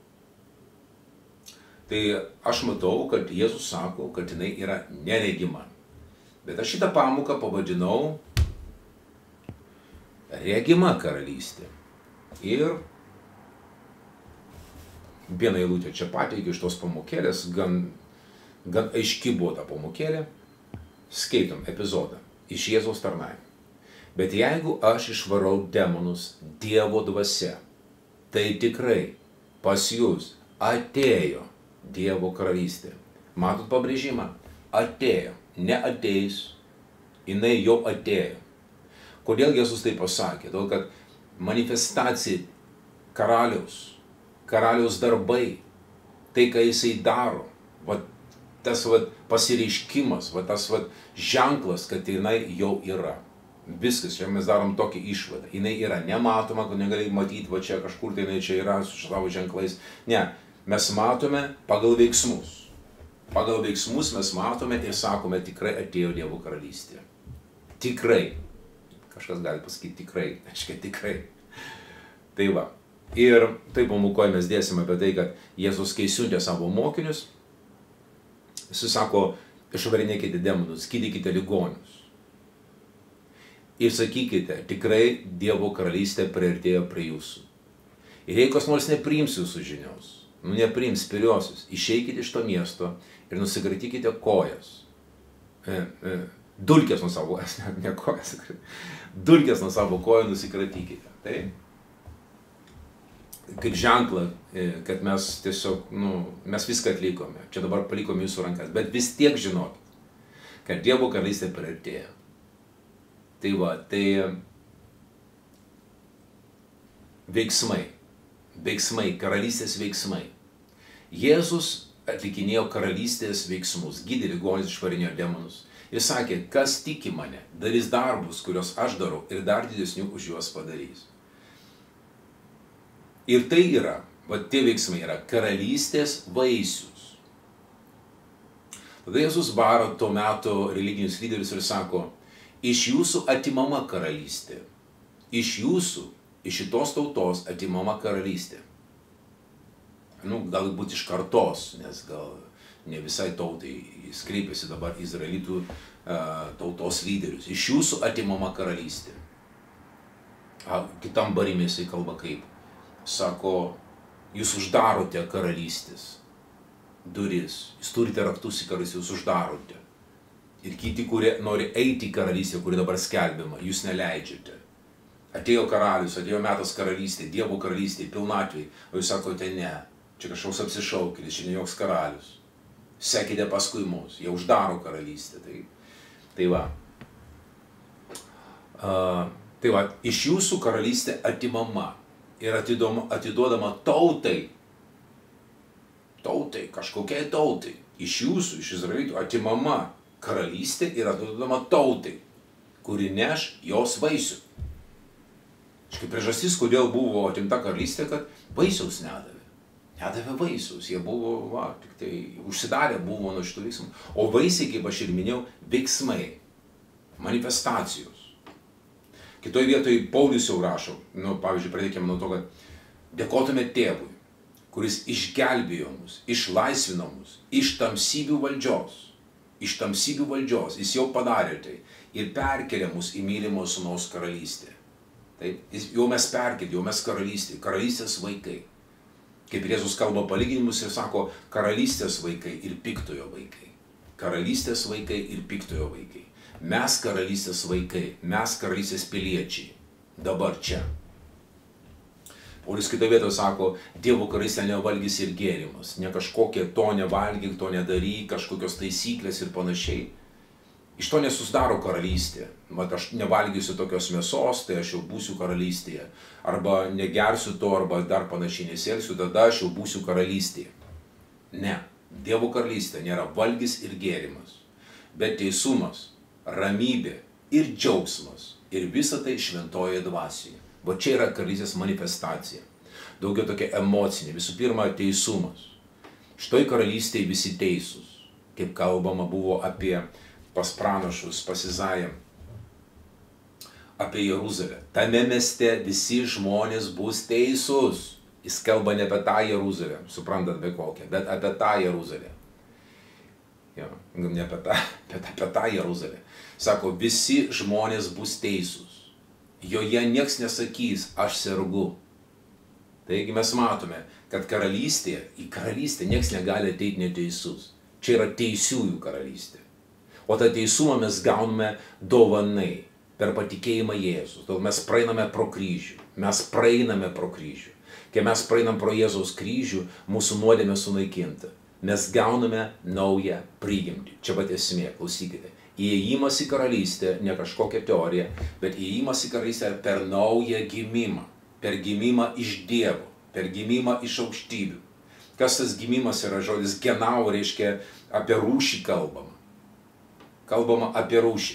Tai aš matau, kad Jėzus sako, kad jinai yra neregima. Bet aš šitą pamoką pavadinau regima karalystė. Ir vieną eilutę čia pateikiu iš tos pamokėlės, gan aiški buvo ta pamokėlė. Skaitom epizodą iš Jėzaus tarnavimo. Bet jeigu aš išvarau demonus Dievo dvasia, tai tikrai pas jūs atėjo Dievo karalystė. Matot pabrėžimą? Atėjo. Neateis, jinai jau atėjo. Kodėl Jėzus tai pasakė? Todėl, kad manifestacija karaliaus darbai, tai, ką jisai daro, tas pasireiškimas, tas ženklas, kad jinai jau yra. Viskas, čia mes darom tokį išvadą. Jinai yra nematoma, kad negali matyti, va čia kažkur tai jinai čia yra su savo ženklais. Ne, mes matome pagal veiksmus. Pagal veiksmus mes matome ir sakome, tikrai atėjo Dievo karalystė. Tikrai. Kažkas gali pasakyti tikrai, aiškiai tikrai. Tai va. Ir taip pamokoje mes dėsime apie tai, kad Jėzus, kai siuntė savo mokinius, jis sako, išvarinėkite demonus, gydykite ligonius. Ir sakykite, tikrai Dievo karalystė priartėjo prie jūsų. Ir jei kas nors nepriims jūsų žinios, nepriims spiriosius, išeikite iš to miesto ir nusikratykite kojas. Dulkės nuo savo, ne kojas, dulkės nuo savo kojų nusikratykite. Tai? Kaip ženklą, kad mes tiesiog, mes viską atlikome. Čia dabar palikome jūsų rankas. Bet vis tiek žinokit, kad Dievo karalystė priartėjo. Tai va, tai veiksmai, karalystės veiksmai. Jėzus atlikinėjo karalystės veiksmus, gydė ligonius, išvarinėjo demonus. Ir sakė, kas tiki mane, darys darbus, kuriuos aš darau, ir dar didesnių už juos padarys. Ir tai yra, tie veiksmai yra karalystės vaisius. Tada Jėzus baro tuo metu religinius lyderius ir sako, iš jūsų atimama karalystė. Iš jūsų, iš šitos tautos atimama karalystė. Galbūt iš kartos, nes gal ne visai tautai, jis kreipiasi dabar izraelitų tautos lyderius. Iš jūsų atimama karalystė. Kitam barime jisai kalba kaip. Sako, jūs uždarote karalystės duris. Jūs turite raktus į karalystę, jūs uždarote. Ir kiti, kurie nori eiti į karalystę, kuri dabar skelbiama, jūs neleidžiate. Atėjo karalius, atėjo metas karalystė, Dievo karalystė, pilnatvė. O jūs sakote, ne, čia kažkoks apsišaukėlis, čia ne joks karalius. Sekite paskui mus, jie uždaro karalystę. Tai va, iš jūsų karalystė atimama ir atiduodama tautai, kažkokiai tautai, iš jūsų, iš izraelitų atimama karalystė ir atiduodama tautai, kuri neš jos vaisių. Štai priežastis, kodėl buvo atimta karalystė, kad vaisiaus nedavė. Nedavė vaisiaus, jie buvo, tik tai užsidarę buvo nuo šitų veiksmų. O vaisiai, kaip aš ir minėjau, veiksmai, manifestacijos. Kitoje vietoje Paulius jau rašo, pavyzdžiui, pradėkime nuo to, kad dėkotume Tėvui, kuris išgelbėjo mus, išlaisvino mus iš tamsybių valdžios. Iš tamsybių valdžios, jis jau padarė tai ir perkelė mus į mylimo sūnaus karalystę. Taip, jau mes perkelė, jau mes karalystės vaikai. Kaip Jėzus kalba palyginimus ir sako, karalystės vaikai ir piktojo vaikai. Karalystės vaikai ir piktojo vaikai. Mes karalystės vaikai, mes karalystės piliečiai. Dabar čia. Paulius kitoje vietoje sako, Dievo karalystė ne valgys ir gėrimas. Ne kažkokie to nevalgyk, to nedaryk, kažkokios taisyklės ir panašiai. Iš to nesusidaro karalystė. Mat, aš nevalgysiu tokios mėsos, tai aš jau būsiu karalystėje. Arba negersiu to, arba dar panašiai nesielgsiu, tada aš jau būsiu karalystėje. Ne. Dievo karalystė nėra valgys ir gėrimas, bet teisumas, ramybė ir džiaugsmas. Ir visa tai šventojoje dvasioje. Va čia yra karalystės manifestacija. Daugiau tokia emocinė. Visų pirma, teisumas. Šitoj karalystėje visi teisūs. Kaip kalbama buvo apie pas pranašus, pas Izaiją, apie Jeruzalę. Tame mieste visi žmonės bus teisūs. Jis kalba ne apie tą Jeruzalę, suprantat be kokią, bet apie tą Jeruzalę. Ne apie tą Jeruzalę. Sako, visi žmonės bus teisūs. Joje nieks nesakys, aš sergu. Taigi mes matome, kad į karalystę nieks negali ateiti neteisus. Čia yra teisiųjų karalystė. O tą teisumą mes gauname dovanai per patikėjimą Jėzus. Todėl mes praeiname pro kryžių. Mes praeiname pro kryžių. Kai mes praeinam pro Jėzaus kryžių, mūsų nuodėmė sunaikinta. Mes gauname naują prigimtį. Čia pat esmė, klausykite. Įėjimas į karalystę, ne kažkokia teorija, bet įėjimas į karalystę per naują gimimą. Per gimimą iš Dievo, per gimimą iš aukštybių. Kas tas gimimas yra žodis? Genau reiškia apie rūšį kalbama. Kalbama apie rūšį.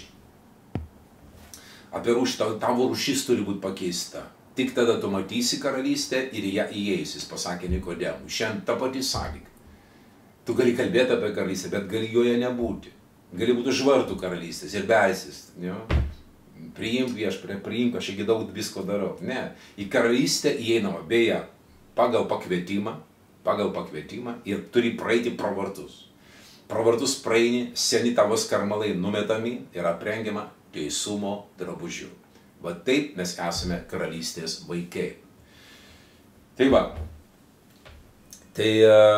Apie rūšį, tavo rūšis turi būti pakeista. Tik tada tu matysi karalystę ir ją įeisi, jis pasakė Nikodemui. Šiandien ta pati sąlyga. Tu gali kalbėti apie karalystę, bet gali joje nebūti. Gali būti už vartų karalystės ir belsis. Priimk viešpatie, priimk, aš iki daug visko darau. Ne, į karalystę įeinama, beje, pagal pakvietimą ir turi praeiti pro vartus. Pro vartus praeini, seni tavo skarmalai numetami ir aprengiama teisumo drabužiu. Va taip mes esame karalystės vaikai. Tai va. Tai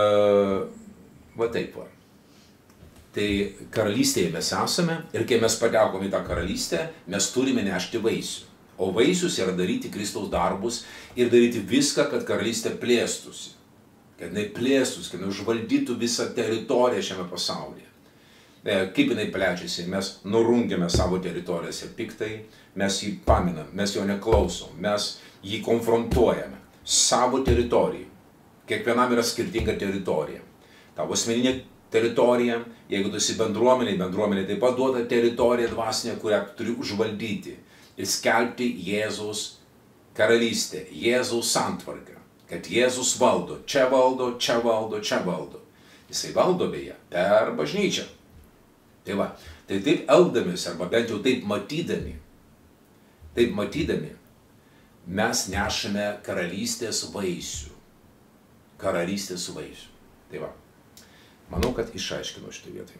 va taip va. Tai karalystėje mes esame ir kai mes patekom į tą karalystę, mes turime nešti vaisių. O vaisius yra daryti Kristaus darbus ir daryti viską, kad karalystė plėstųsi. Kad jinai plėstųsi, kad jinai užvaldytų visą teritoriją šiame pasaulyje. Kaip jinai plečiasi, mes nurungiame savo teritorijas ir piktai, mes jį paminam, mes jo neklausom, mes jį konfrontuojame. Savo teritoriją. Kiekvienam yra skirtinga teritorija. Tavo asmeninė teritorija, jeigu tu esi bendruomenė taip pat duoda teritoriją dvasinę, kurią turi užvaldyti ir skelbti Jėzaus karalystę, Jėzaus santvarką, kad Jėzus valdo, čia valdo, čia valdo, čia valdo. Jisai valdo beje per bažnyčią. Tai va, tai taip elgdamės, arba bent jau taip matydami, mes nešame karalystės vaisių. Karalystės vaisių. Tai va, manau, kad išaiškinu šitą vietą.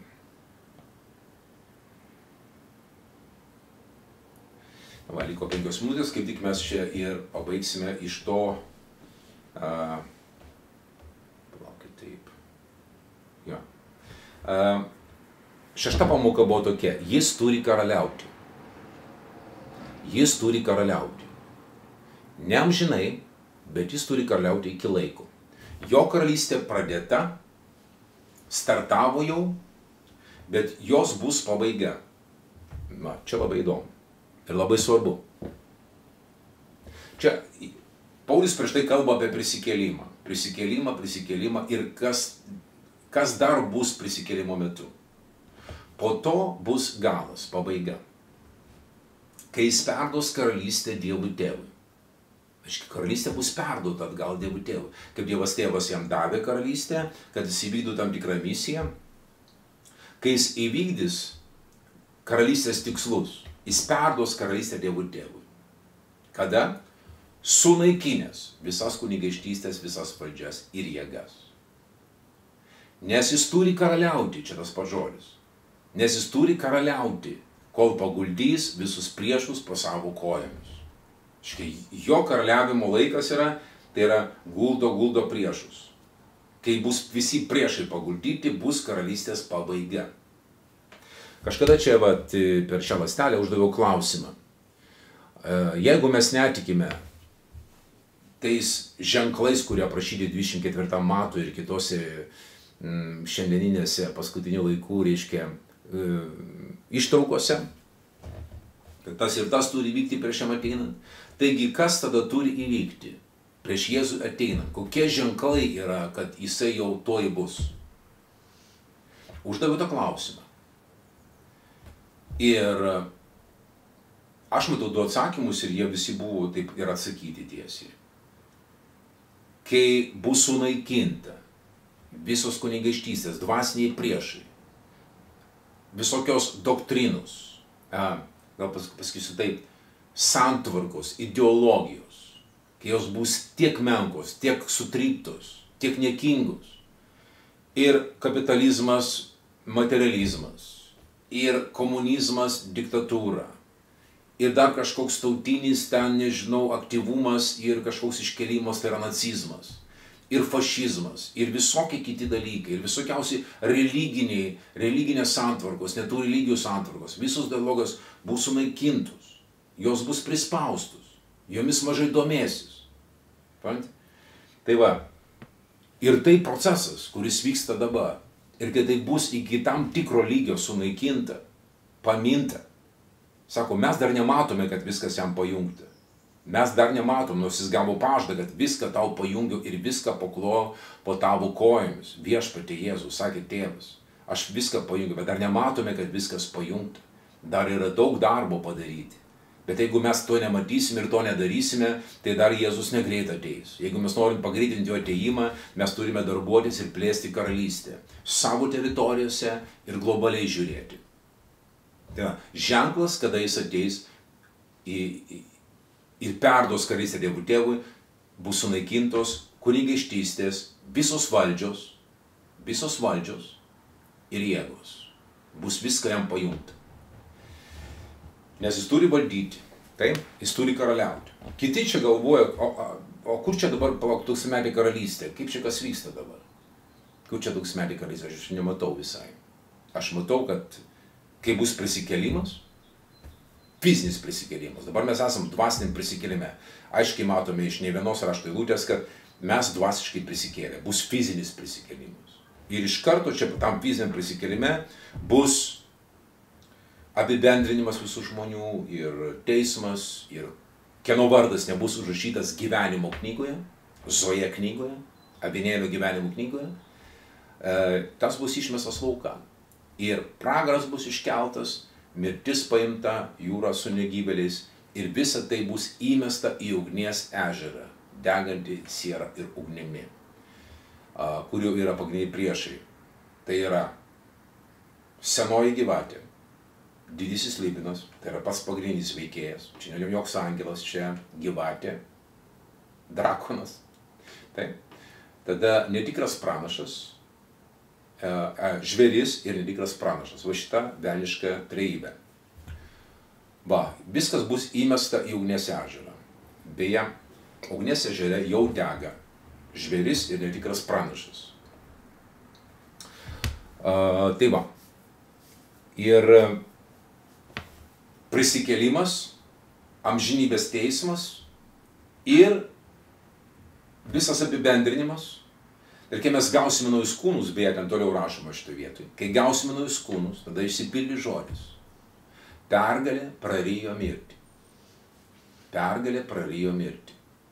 Va, liko 5 minutės, kaip tik mes čia ir pabaigsime iš to, palaukit taip, jo. 6 pamoka buvo tokia, jis turi karaliauti. Jis turi karaliauti. Ne amžinai, bet jis turi karaliauti iki laiko. Jo karalystė pradėta, startavo jau, bet jos bus pabaiga. Na, čia labai įdomu ir labai svarbu. Čia Paulius prieš tai kalba apie prisikėlimą. Prisikėlimą ir kas dar bus prisikėlimo metu. Po to bus galas, pabaiga. Kai jis perduos karalystę Dievui tėvui. Karalystė bus perduota atgal Dievui tėvui. Kaip Dievas tėvas jam davė karalystę, kad jis įvykdų tam tikrą misiją. Kai jis įvykdys karalystės tikslus, jis perduos karalystę Dievui tėvui. Kada? Sunaikinęs visas kunigaikštystes, visas valdžias ir jėgas. Nes jis turi karaliauti, čia tas pats žodis. Nes jis turi karaliauti, kol paguldys visus priešus po savo kojomis. Jo karaliavimo laikas yra, tai yra guldo priešus. Kai bus visi priešai paguldyti, bus karalystės pabaiga. Kažkada čia per šią ląstelę uždaviau klausimą. Jeigu mes netikime tais ženklais, kurie aprašyti 24 metų ir kitose šiandieninėse paskutinių laikų, reiškia, ištraukose, kad tas ir tas turi vykti prieš jam ateinant. Taigi, kas tada turi įvykti prieš Jėzų ateinant? Kokie ženklai yra, kad jisai jau toj bus? Uždaviau tą klausimą. Ir aš matau 2 atsakymus ir jie visi buvo taip ir atsakyti tiesiai. Kai bus sunaikinta visos kunigaikštystės, dvasiniai priešai, visokios doktrinos, gal pasakysiu taip, santvarkos, ideologijos, kai jos bus tiek menkos, tiek sutryptos, tiek niekingos, ir kapitalizmas, materializmas, ir komunizmas, diktatūra, ir dar kažkoks tautinis ten, nežinau, aktyvumas ir kažkoks iškelimas, tai yra nacizmas, ir fašizmas, ir visokie kiti dalykai, ir visokiausi religinės santvarkos, netų religijų santvarkos, visos ideologijos bus sunaikintos, jos bus prispaustos, jomis mažai domėsis. Tai va, ir tai procesas, kuris vyksta dabar, ir kai tai bus iki tam tikro lygio sunaikinta, paminta, sako, mes dar nematome, kad viskas jam pajungta. Mes dar nematom, nors jis gavo pažadą, kad viską tau pajungiu ir viską pakloju po tavo kojomis. Viešpatie Jėzus, sakė tėvas, aš viską pajungiu, bet dar nematome, kad viskas pajungta. Dar yra daug darbo padaryti. Bet jeigu mes to nematysime ir to nedarysime, tai dar Jėzus negreit ateis. Jeigu mes norim pagreitinti jo ateimą, mes turime darbuotis ir plėsti karalystę. Savo teritorijose ir globaliai žiūrėti. Tai ženklas, kada jis ateis ir perduos karalystę Dievui tėvui, bus sunaikintos kunigaikštystės, visos valdžios ir jėgos. Bus viską jam pajungta. Nes jis turi valdyti, taip? Jis turi karaliauti. Kiti čia galvoja, o kur čia dabar palauk tūkstantmetė karalystė? Kaip čia kas vyksta dabar? Kur čia tūkstantmetė karalystė? Aš nematau visai. Aš matau, kad kai bus prisikėlimas, fizinis prisikėlimas. Dabar mes esam dvasiniam prisikėlime. Aiškiai matome iš ne vienos rašto eilutės, kad mes dvasiškai prisikėlė. Bus fizinis prisikėlimas. Ir iš karto čia tam fiziniam prisikėlime bus apibendrinimas visų žmonių ir teismas, ir kieno vardas nebus užrašytas gyvenimo knygoje, Zoje knygoje, Avinėlio gyvenimo knygoje, tas bus išmestas laukan. Ir pragaras bus iškeltas, mirtis paimta, jūra su negyvėliais ir visa tai bus įmesta į ugnies ežerą, degantį siera ir ugnimi, kurių yra pagrindiniai priešai. Tai yra senoji gyvatė, didysis Slibinas, tai yra pats pagrindinis veikėjas, čia ne joks angelas, čia gyvatė, drakonas. Taip. Tada netikras pranašas, žvėris ir netikras pranašas. Va šita velniška trejybė. Va, viskas bus įmesta į ugnies ežerą. Beje, ugnies ežere jau dega žvėris ir netikras pranašas. Tai va. Ir prisikėlimas, amžinybės teismas ir visas apibendrinimas. Ir kai mes gausime naujus kūnus, beje, ten toliau rašoma šitoje vietoje, kai gausime naujus kūnus, tada išsipildi žodis. Pergalė prarijo mirtį. Pergalė prarijo mirtį.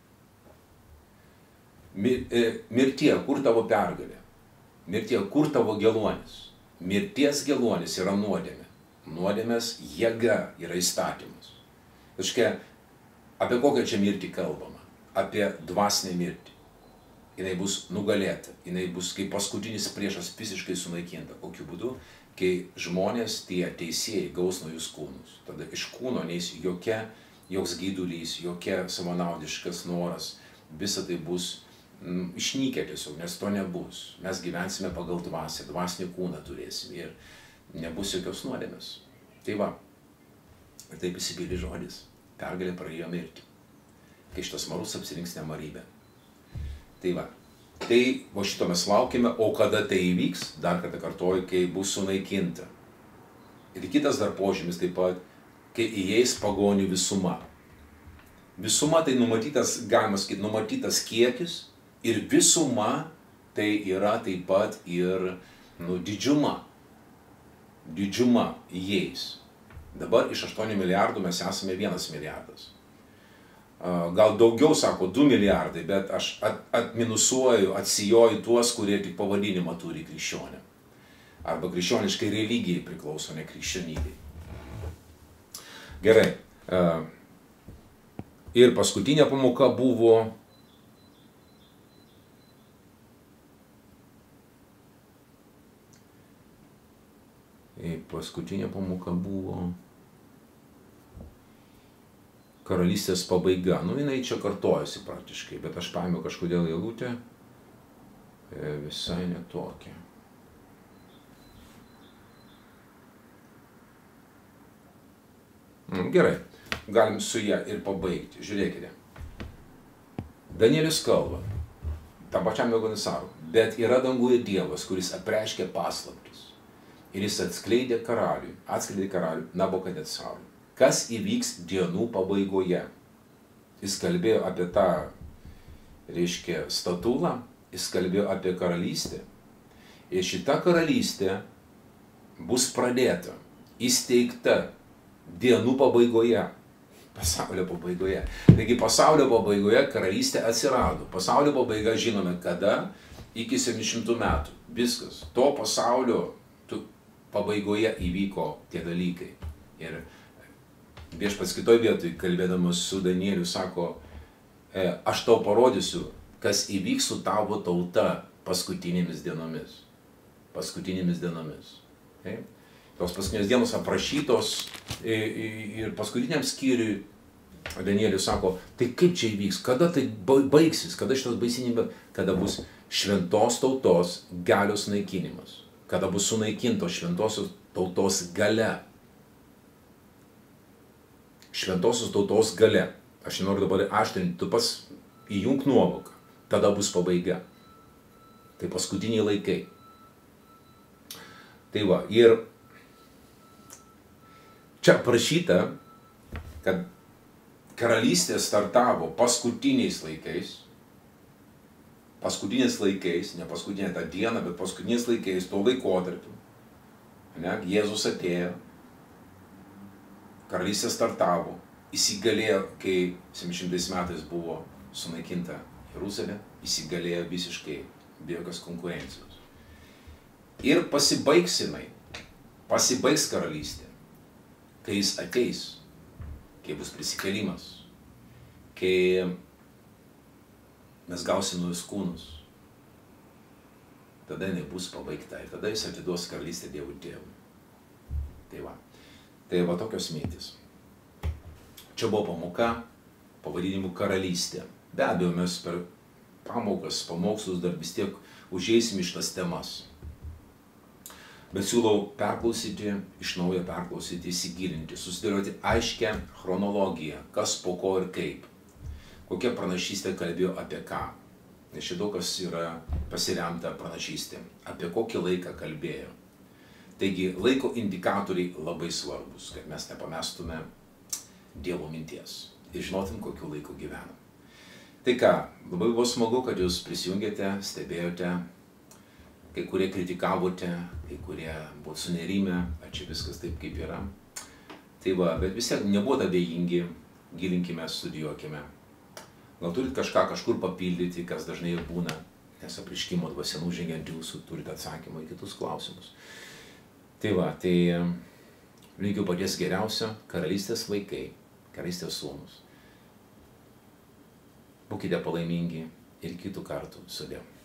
Mirtie, kur tavo pergalė? Mirtie, kur tavo geluonis? Mirties geluonis yra nuodėmė. Nuodėmės jėga yra įstatymas. Taškia, apie kokią čia mirtį kalbama? Apie dvasinę mirtį. Jinai bus nugalėta, jinai bus kaip paskutinis priešas visiškai sunaikinta. Kokiu būdu? Kai žmonės, tie teisėjai, gaus naujus kūnus. Tada iš kūno neis joks geidulys, jokia savanaudiškas noras. Visa tai bus išnykę tiesiog, nes to nebus. Mes gyvensime pagal dvasią, dvasinį kūną turėsim ir nebus jokios nuodėmės. Tai va, ir taip įsipildi žodis. Pergalė prarijo mirtį. Kai šitas marus apsirinks nemarybę. Tai va, tai va šito mes laukime, o kada tai įvyks, dar kartą kartuoju, kai bus sunaikinta. Ir kitas dar požymis taip pat, kai įeis pagonių visuma. Visuma tai numatytas, galima sakyti, numatytas kiekis ir visuma tai yra taip pat ir didžiuma. Didžiuma įeis. Dabar iš 8 milijardų mes esame 1 milijardas. Gal daugiau, sako, 2 milijardai, bet aš atminusuoju, atsijoju tuos, kurie tik pavadinimą turi krikščionė. Arba krikščioniškai religijai priklauso, ne krikščionybei. Gerai. Ir paskutinė pamoka buvo karalystės pabaiga. Jinai čia kartojasi praktiškai, bet aš paėmiau kažkodėl eilutę visai netokią. Gerai, galim su ją ir pabaigti. Žiūrėkite. Danielius kalba, tam pačiam Melgonisarui, bet yra danguje Dievas, kuris apreiškė paslaptis. Ir jis atskleidė karaliui Nabukadnezarui. Kas įvyks dienų pabaigoje. Jis kalbėjo apie tą, reiškia, statulą, jis kalbėjo apie karalystę. Ir šita karalystė bus pradėta, įsteigta dienų pabaigoje, pasaulio pabaigoje. Taigi pasaulio pabaigoje karalystė atsirado. Pasaulio pabaiga žinome kada, iki 700 metų. Viskas. To pasaulio pabaigoje įvyko tie dalykai. Ir Viešpats kitoj vietoj, kalbėdamas su Danieliu, sako, aš tau parodysiu, kas įvyks su tavo tauta paskutinėmis dienomis. Paskutinėmis dienomis. Tos paskutinės dienos aprašytos ir paskutiniam skyriui Danielius sako, tai kaip čia įvyks, kada tai baigsis, kada šitas baisinybė, kada bus šventos tautos galios naikinimas, kada bus sunaikintos šventosios tautos galia. Šventosios tautos galia. Aš nenoriu dabar aštrinti, tu pas įjunk nuovoką. Tada bus pabaiga. Tai paskutiniai laikai. Tai va, ir čia prašyta, kad karalystė startavo paskutiniais laikais. Paskutiniais laikais, ne paskutinė tą dieną, bet paskutiniais laikais, to laikotarpiu. Jėzus atėjo. Karalystė startavo, įsigalėjo, kai 700 metais buvo sunaikinta Jeruzalė, įsigalėjo visiškai be jokios konkurencijos. Ir pasibaigs karalystė, kai jis ateis, kai bus prisikėlimas, kai mes gausim naujus kūnus, tada jinai bus pabaigta ir tada jis atiduos karalystę Dievui Tėvui. Tai va tokios mintys. Čia buvo pamoka pavadinimu Karalystė. Be abejo, mes per pamokas, pamokslus dar vis tiek užeisim iš tas temas. Bet siūlau perklausyti, iš naujo perklausyti, įsigilinti, susidėlioti aiškę chronologiją, kas po ko ir kaip. Kokia pranašystė kalbėjo apie ką. Nes čia daug kas yra pasiremta pranašystė. Apie kokį laiką kalbėjo. Taigi laiko indikatoriai labai svarbus, kad mes nepamestume Dievo minties ir žinotum, kokiu laiku gyvenam. Tai ką, labai buvo smagu, kad jūs prisijungėte, stebėjote, kai kurie kritikavote, kai kurie buvo sunerimę, ar čia viskas taip, kaip yra. Tai bet vis tiek nebuvo abejingi, gilinkime, studijuokime. Gal turit kažką kažkur papildyti, kas dažnai ir būna, nes apreiškimo dvasia nužengiant jūsų turite atsakymą į kitus klausimus. Tai linkiu paties geriausio, karalystės vaikai, karalystės sūnus. Būkite palaimingi ir kitų kartų sudie.